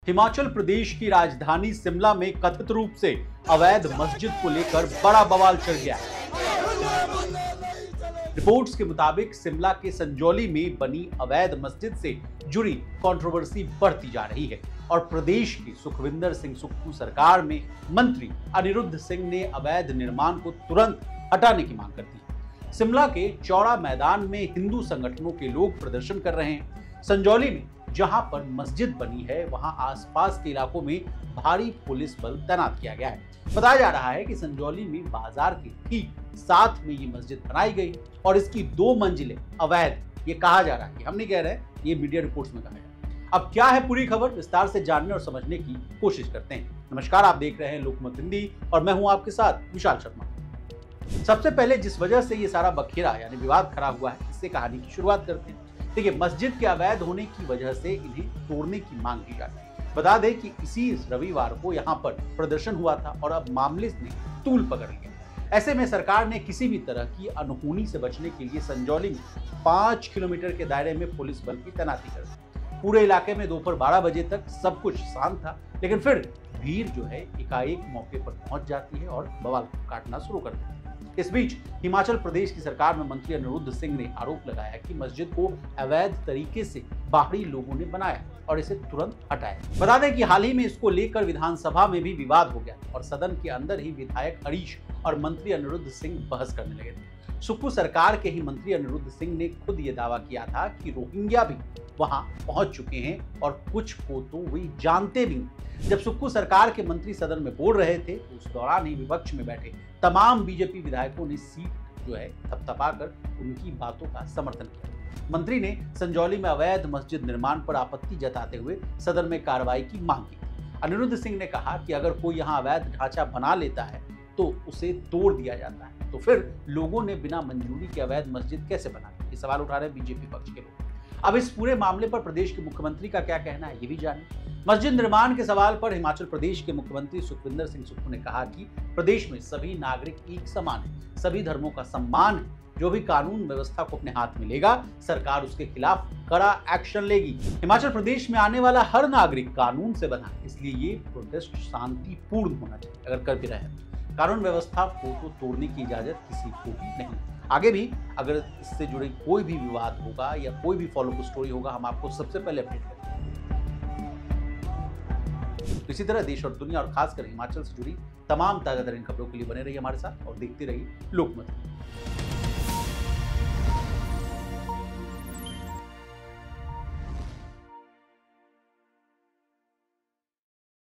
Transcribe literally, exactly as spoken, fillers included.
हिमाचल प्रदेश की राजधानी शिमला में कथित रूप से अवैध मस्जिद को लेकर बड़ा बवाल चढ़ गया है। रिपोर्ट्स के मुताबिक शिमला के संजौली में बनी अवैध मस्जिद से जुड़ी कंट्रोवर्सी बढ़ती जा रही है और प्रदेश की सुखविंदर सिंह सुक्खू सरकार में मंत्री अनिरुद्ध सिंह ने अवैध निर्माण को तुरंत हटाने की मांग कर दी। शिमला के चौड़ा मैदान में हिंदू संगठनों के लोग प्रदर्शन कर रहे हैं। संजौली में जहां पर मस्जिद बनी है वहां आसपास के इलाकों में भारी पुलिस बल तैनात किया गया है। बताया जा रहा है कि संजौली में बाजार के ठीक साथ में ये मस्जिद बनाई गई और इसकी दो मंजिलें अवैध, ये कहा जा रहा है, हम नहीं कह रहे, ये मीडिया रिपोर्ट्स में कहा है। अब क्या है पूरी खबर, विस्तार से जानने और समझने की कोशिश करते हैं। नमस्कार, आप देख रहे हैं लोकमत हिंदी और मैं हूं आपके साथ विशाल शर्मा। सबसे पहले जिस वजह से ये सारा बखेरा यानी विवाद खड़ा हुआ है, इससे कहानी की शुरुआत करते हैं। देखिए, मस्जिद के अवैध होने की वजह से इन्हें तोड़ने की मांग की जाती है। बता दें कि इसी रविवार को यहाँ पर प्रदर्शन हुआ था और अब मामले ने तूल पकड़ लिया। ऐसे में सरकार ने किसी भी तरह की अनहोनी से बचने के लिए संजौली में पांच किलोमीटर के दायरे में पुलिस बल की तैनाती कर दी। पूरे इलाके में दोपहर बारह बजे तक सब कुछ शांत था, लेकिन फिर भीड़ जो है एकाएक मौके पर पहुंच जाती है और बवाल काटना शुरू कर देती है। इस बीच हिमाचल प्रदेश की सरकार में मंत्री अनिरुद्ध सिंह ने आरोप लगाया कि मस्जिद को अवैध तरीके से बाहरी लोगों ने बनाया और इसे तुरंत हटाया। बता दें कि हाल ही में इसको लेकर विधानसभा में भी विवाद हो गया और सदन के अंदर ही विधायक हरीश और मंत्री अनिरुद्ध सिंह बहस करने लगे थे। सुक्खू सरकार के ही मंत्री अनिरुद्ध सिंह ने खुद ये दावा किया था कि रोहिंग्या भी वहां पहुंच चुके हैं और कुछ को तो वे जानते भी। जब सुक्खू सरकार के मंत्री सदन में बोल रहे थे तो उस दौरान ही विपक्ष में बैठे तमाम बीजेपी विधायकों ने सीट जो है थपथपाकर उनकी बातों का समर्थन किया। मंत्री ने संजौली में अवैध मस्जिद निर्माण पर आपत्ति जताते हुए सदन में कार्रवाई की मांग की। अनिरुद्ध सिंह ने कहा कि अगर कोई यहाँ अवैध ढांचा बना लेता है तो उसे तोड़ दिया जाता है, तो फिर लोगों ने बिना मंजूरी के अवैध मस्जिद कैसे बना ली? ये सवाल उठा रहे बीजेपी पक्ष के लोग। अब इस पूरे मामले पर प्रदेश के मुख्यमंत्री का क्या कहना है, ये भी जानिए। मस्जिद निर्माण के सवाल पर हिमाचल प्रदेश के मुख्यमंत्री सुखविंदर सिंह सुक्खू ने कहा कि प्रदेश में सभी नागरिक एक समान है, सभी धर्मों का सम्मान है। जो भी कानून व्यवस्था को अपने हाथ में लेगा, सरकार उसके खिलाफ कड़ा एक्शन लेगी। हिमाचल प्रदेश में आने वाला हर नागरिक कानून से बना, इसलिए ये प्रोटेस्ट शांतिपूर्ण होना चाहिए। अगर कर भी रहे कानून व्यवस्था को तो तोड़ने की इजाजत किसी को भी नहीं। आगे भी अगर इससे जुड़े कोई भी विवाद होगा या कोई भी फॉलो अप स्टोरी होगा, हम आपको सबसे पहले अपडेट करेंगे। इसी तरह देश और दुनिया और खासकर हिमाचल से जुड़ी तमाम ताजा तरीन खबरों के लिए बने रहिए हमारे साथ और देखते रहिए लोकमत।